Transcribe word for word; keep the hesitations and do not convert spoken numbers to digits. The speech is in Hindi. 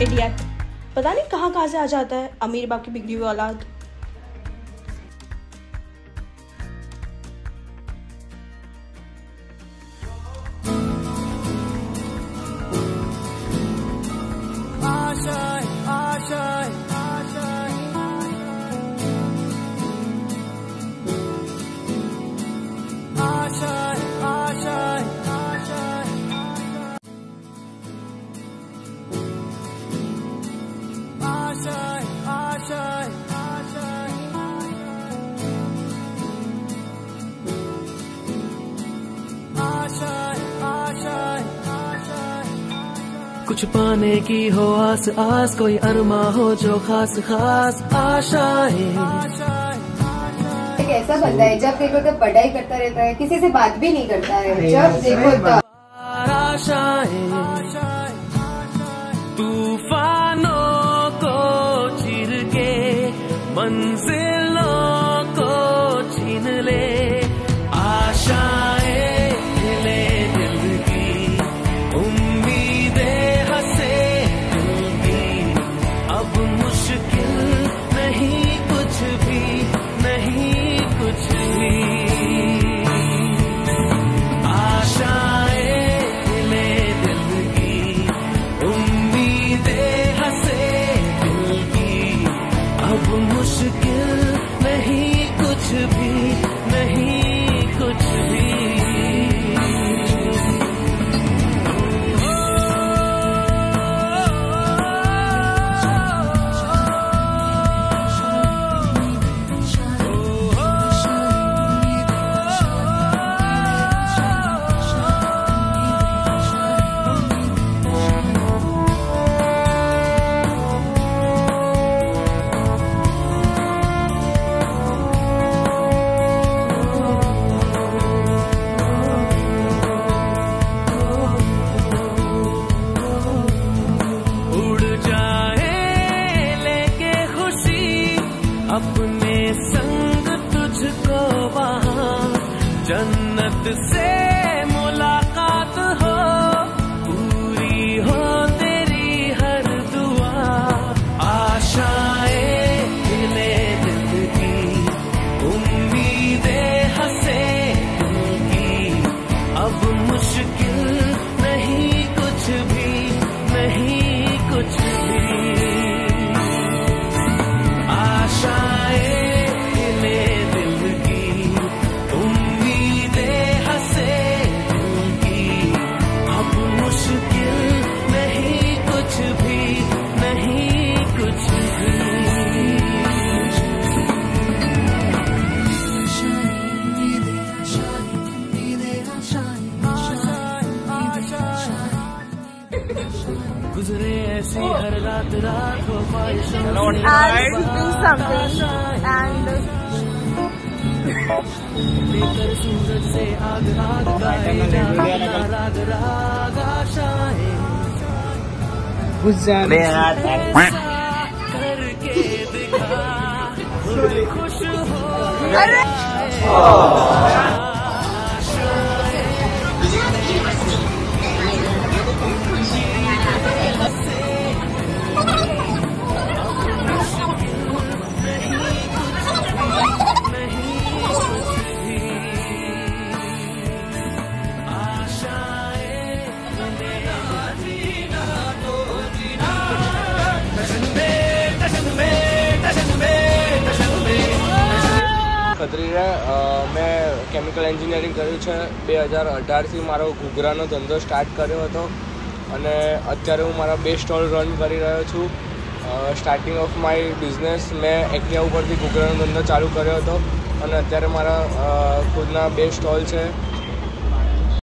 इडियट, पता नहीं कहाँ कहाँ से आ जाता है अमीर बाप की बिगड़ी हुई औलाद। कुछ पाने की हो आस आस, कोई अरमा हो जो खास खास आशाएं। एक ऐसा बंदा है जब देखो तो पढ़ाई करता रहता है, किसी से बात भी नहीं करता है। जब देखो तो आशाएं तूफानों को चीर के मंजिलों को छीन ले। आशाएं ले दिल की, उम्मीदें हंसे दिल की। अब मुश्किल नहीं कुछ भी, नहीं कुछ भी। आशाएं ले दिल की, उम्मीदें हंसे दिल की। अब मुश्किल नहीं कुछ भी, नहीं कुछ भी। अपने संग तुझको वहाँ जन्नत से मुलाकात हो, पूरी हो तेरी हर दुआ। आशाएं ले दिल की, उम्मीदें हंसे दिल की। अब मुश्किल नहीं कुछ भी, नहीं कुछ भी। गुजरे ऐसी हर रात रात हो ख्वाहिशों and doing something and लेकर सूरज से आग आग गाए जा राग राग आशाएं। घुस जाने करके दिखा खुद खुश हो। अरे खतरी है। मैं કેમિકલ એન્જિનિયરિંગ કર્યું છે। બે હજાર અઢારથી મારો ઘૂઘરાનો ધંધો સ્ટાર્ટ કર્યો હતો અને અત્યારે હું મારા બે સ્ટોલ રન કરી રહ્યો છું। સ્ટાર્ટિંગ ઓફ માય બિઝનેસ મેં એકિયા ઉપરથી ઘૂઘરાનો ધંધો ચાલુ કર્યો હતો અને અત્યારે મારા ખુદના બે સ્ટોલ છે।